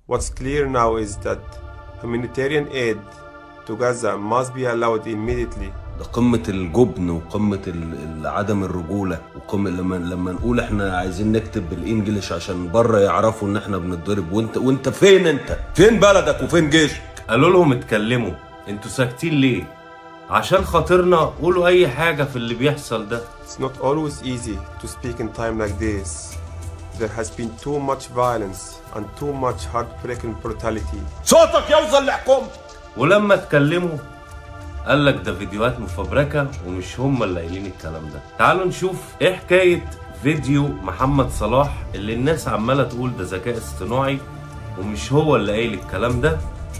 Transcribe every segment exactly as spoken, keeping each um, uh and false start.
What's clear now is that humanitarian aid to Gaza must be allowed immediately. ده قمة الجبن وقمة ال- عدم الرجولة، وقمة لما لما نقول احنا عايزين نكتب بالانجليش عشان بره يعرفوا ان احنا بنتضرب. وانت وانت فين؟ انت فين بلدك وفين جيشك؟ قالوا لهم اتكلموا، انتوا ساكتين ليه؟ عشان خاطرنا قولوا اي حاجة في اللي بيحصل ده. It's not always easy to speak in time like this. There has been too much violence and too much heartbreaking brutality. صوتك يوصل لحكومتك. ولما اتكلموا قال لك ده فيديوهات مفبركة ومش هم اللي قايلين الكلام ده. تعالوا نشوف ايه حكاية فيديو محمد صلاح اللي الناس عمالة تقول ده ذكاء اصطناعي ومش هو اللي قايل الكلام ده،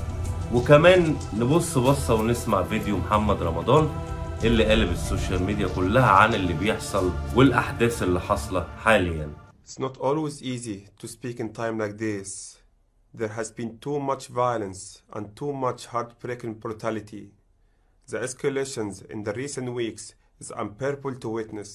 وكمان نبص بصة ونسمع فيديو محمد رمضان اللي قالب السوشيال ميديا كلها عن اللي بيحصل والأحداث اللي حاصلة حاليا. It's not always easy to speak in time like this. There has been too much violence and too much heartbreaking brutality. The escalations in the recent weeks is unbearable to witness.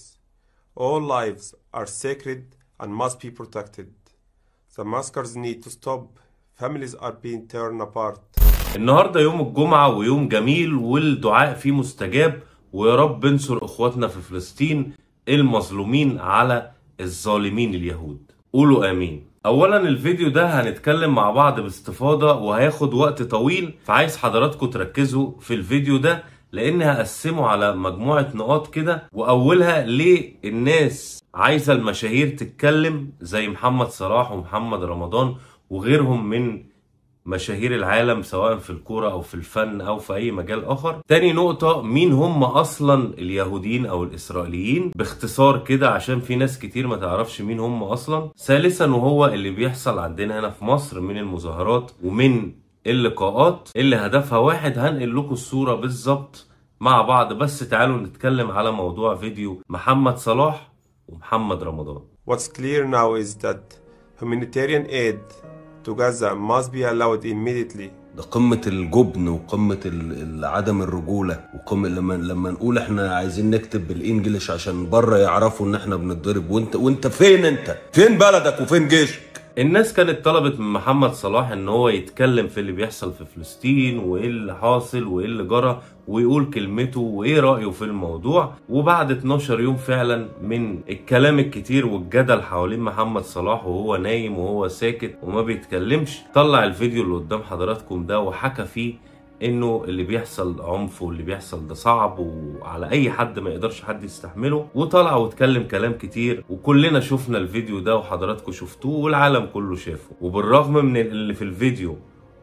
All lives are sacred and must be protected. The massacres need to stop. Families are being torn apart. النهاردة يوم الجمعة ويوم جميل والدعاء فيه مستجاب، ويا رب انصر اخواتنا في فلسطين المظلومين على الظالمين اليهود. قولوا امين. اولا الفيديو ده هنتكلم مع بعض باستفاضة وهياخد وقت طويل، فعايز حضراتكم تركزوا في الفيديو ده لان هقسمه على مجموعة نقاط كده. واولها ليه الناس عايزة المشاهير تتكلم زي محمد صلاح ومحمد رمضان وغيرهم من مشاهير العالم سواء في الكورة او في الفن او في اي مجال اخر. تاني نقطة، مين هم اصلا اليهوديين او الاسرائيليين باختصار كده عشان في ناس كتير ما تعرفش مين هم اصلا. ثالثا وهو اللي بيحصل عندنا هنا في مصر من المظاهرات ومن اللقاءات اللي هدفها واحد. هنقل لكم الصورة بالظبط مع بعض، بس تعالوا نتكلم على موضوع فيديو محمد صلاح ومحمد رمضان. What's clear now is that humanitarian aid to Gaza must be allowed immediately. ده قمة الجبن وقمة ال- عدم الرجولة، وقمة لما لما نقول احنا عايزين نكتب بالانجليش عشان بره يعرفوا ان احنا بنتضرب. وانت وانت فين؟ انت فين بلدك وفين جيشك؟ الناس كانت طلبت من محمد صلاح ان هو يتكلم في اللي بيحصل في فلسطين وايه اللي حاصل وايه اللي جرى ويقول كلمته وايه رأيه في الموضوع. وبعد اتناشر يوم فعلا من الكلام الكتير والجدل حوالين محمد صلاح وهو نايم وهو ساكت وما بيتكلمش، طلع الفيديو اللي قدام حضراتكم ده وحكى فيه انه اللي بيحصل عنف واللي بيحصل ده صعب وعلى اي حد ما يقدرش حد يستحمله، وطلع واتكلم كلام كتير وكلنا شفنا الفيديو ده وحضراتكم شفتوه والعالم كله شافه. وبالرغم من اللي في الفيديو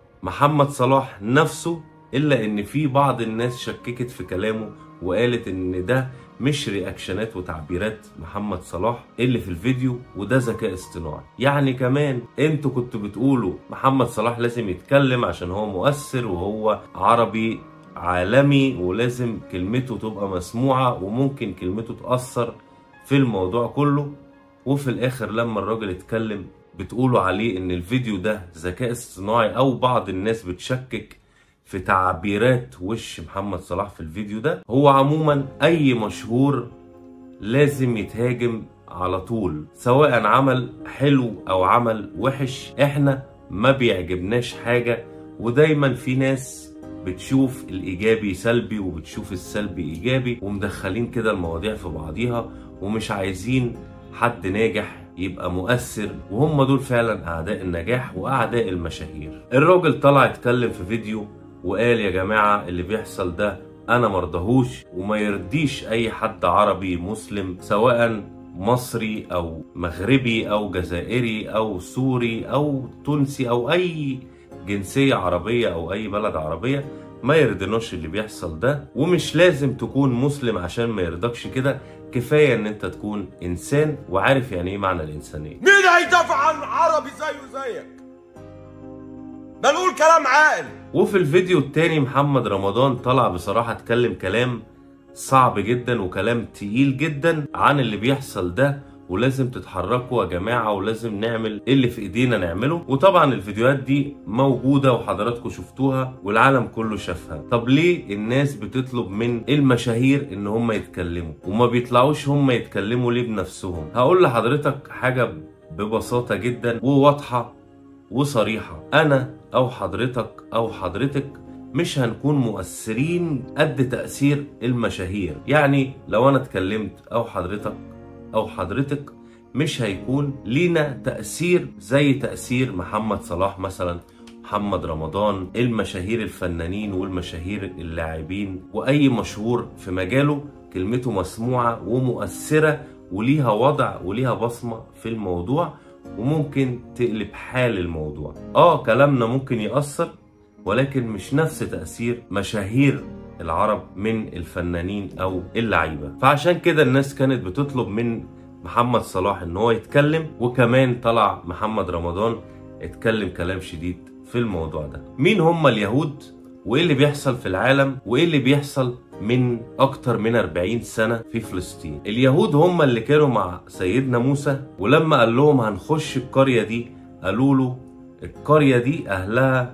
محمد صلاح نفسه الا ان في بعض الناس شككت في كلامه وقالت ان ده مش رياكشنات وتعبيرات محمد صلاح اللي في الفيديو وده ذكاء اصطناعي. يعني كمان انتوا كنتوا بتقولوا محمد صلاح لازم يتكلم عشان هو مؤثر وهو عربي عالمي ولازم كلمته تبقى مسموعة وممكن كلمته تأثر في الموضوع كله، وفي الاخر لما الراجل اتكلم بتقولوا عليه ان الفيديو ده ذكاء اصطناعي، او بعض الناس بتشكك في تعبيرات وش محمد صلاح في الفيديو ده. هو عموما اي مشهور لازم يتهاجم على طول سواء عمل حلو او عمل وحش. احنا ما بيعجبناش حاجة، ودايما في ناس بتشوف الايجابي سلبي وبتشوف السلبي ايجابي ومدخلين كده المواضيع في بعضيها ومش عايزين حد ناجح يبقى مؤثر، وهم دول فعلا اعداء النجاح واعداء المشاهير. الراجل طلع اتكلم في فيديو وقال يا جماعة اللي بيحصل ده انا مرضهوش وما يرضيش اي حد عربي مسلم سواء مصري او مغربي او جزائري او سوري او تونسي او اي جنسية عربية او اي بلد عربية، ما يرضناش اللي بيحصل ده. ومش لازم تكون مسلم عشان ما يرضكش كده، كفاية ان انت تكون انسان وعارف يعني ايه معنى الانسانية. مين هيدافع عن عربي زيه زيك؟ ده نقول كلام عاقل. وفي الفيديو التاني محمد رمضان طلع بصراحة اتكلم كلام صعب جدا وكلام تقيل جدا عن اللي بيحصل ده، ولازم تتحركوا يا جماعة ولازم نعمل اللي في ايدينا نعمله. وطبعا الفيديوهات دي موجودة وحضراتكم شفتوها والعالم كله شافها. طب ليه الناس بتطلب من المشاهير ان هم يتكلموا وما بيطلعوش هم يتكلموا ليه بنفسهم؟ هقول لحضرتك حاجة ببساطة جدا وواضحة وصريحة. أنا أو حضرتك أو حضرتك مش هنكون مؤثرين قد تأثير المشاهير. يعني لو أنا اتكلمت أو حضرتك أو حضرتك مش هيكون لينا تأثير زي تأثير محمد صلاح مثلا، محمد رمضان، المشاهير الفنانين والمشاهير اللاعبين، وأي مشهور في مجاله كلمته مسموعة ومؤثرة وليها وضع وليها بصمة في الموضوع، وممكن تقلب حال الموضوع. آه كلامنا ممكن يأثر، ولكن مش نفس تأثير مشاهير العرب من الفنانين أو اللعيبة. فعشان كده الناس كانت بتطلب من محمد صلاح ان هو يتكلم، وكمان طلع محمد رمضان اتكلم كلام شديد في الموضوع ده. مين هم اليهود وايه اللي بيحصل في العالم وايه اللي بيحصل من اكتر من أربعين سنة في فلسطين؟ اليهود هم اللي كانوا مع سيدنا موسى، ولما قال لهم هنخش القرية دي قالوا له القرية دي اهلها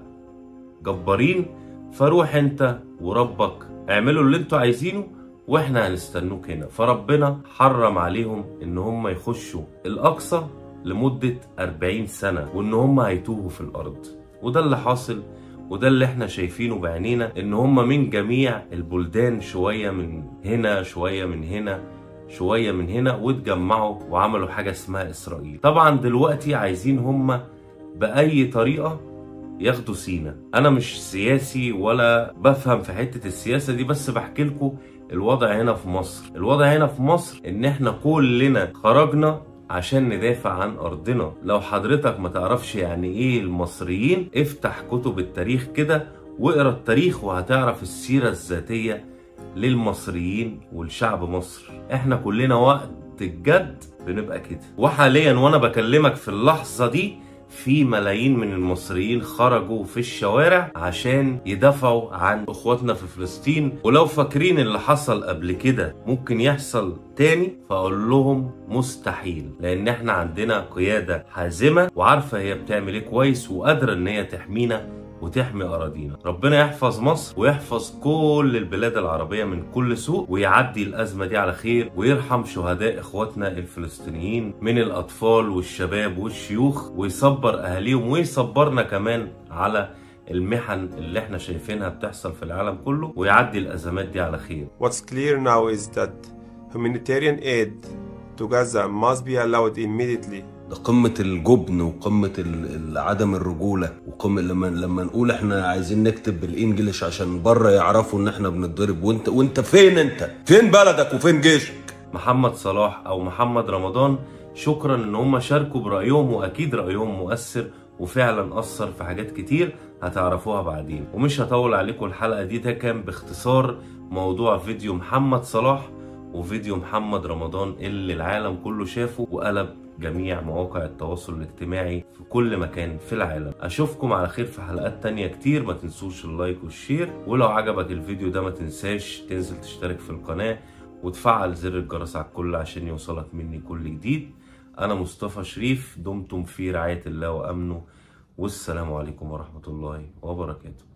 جبارين، فروح انت وربك اعملوا اللي انتوا عايزينه واحنا هنستنوك هنا. فربنا حرم عليهم ان هم يخشوا الاقصى لمدة أربعين سنة، وان هم هيتوهوا في الارض. وده اللي حاصل، وده اللي احنا شايفينه بعينينا، ان هم من جميع البلدان، شوية من هنا شوية من هنا شوية من هنا، واتجمعوا وعملوا حاجة اسمها اسرائيل. طبعا دلوقتي عايزين هم بأي طريقة ياخدوا سينا. انا مش سياسي ولا بفهم في حتة السياسة دي، بس بحكي لكم الوضع هنا في مصر. الوضع هنا في مصر ان احنا كلنا خرجنا عشان ندافع عن ارضنا. لو حضرتك ما تعرفش يعني ايه المصريين، افتح كتب التاريخ كده واقرا التاريخ وهتعرف السيرة الذاتية للمصريين والشعب مصر. احنا كلنا وقت الجد بنبقى كده. وحاليا وانا بكلمك في اللحظة دي في ملايين من المصريين خرجوا في الشوارع عشان يدافعوا عن اخواتنا في فلسطين. ولو فاكرين اللي حصل قبل كده ممكن يحصل تاني، فاقول لهم مستحيل، لان احنا عندنا قيادة حازمة وعارفة هي بتعمل ايه كويس، وقادرة ان هي تحمينا وتحمي أراضينا. ربنا يحفظ مصر ويحفظ كل البلاد العربية من كل سوء، ويعدي الأزمة دي على خير، ويرحم شهداء إخواتنا الفلسطينيين من الأطفال والشباب والشيوخ، ويصبر أهاليهم ويصبرنا كمان على المحن اللي احنا شايفينها بتحصل في العالم كله، ويعدي الأزمات دي على خير. What's clear now is that humanitarian aid to Gaza must be allowed immediately. ده قمة الجبن وقمة ال- عدم الرجولة، وقمة لما لما نقول احنا عايزين نكتب بالانجليش عشان بره يعرفوا ان احنا بنتضرب. وانت وانت فين؟ انت فين بلدك وفين جيشك؟ محمد صلاح او محمد رمضان شكرا ان هم شاركوا برأيهم، واكيد رأيهم مؤثر وفعلا اثر في حاجات كتير هتعرفوها بعدين. ومش هطول عليكم الحلقة دي، ده كان باختصار موضوع فيديو محمد صلاح وفيديو محمد رمضان اللي العالم كله شافه وقلب جميع مواقع التواصل الاجتماعي في كل مكان في العالم. اشوفكم على خير في حلقات تانية كتير. ما تنسوش اللايك والشير، ولو عجبك الفيديو ده ما تنساش تنزل تشترك في القناة وتفعل زر الجرس على الكل عشان يوصلك مني كل جديد. انا مصطفى شريف، دمتم في رعاية الله وامنه، والسلام عليكم ورحمة الله وبركاته.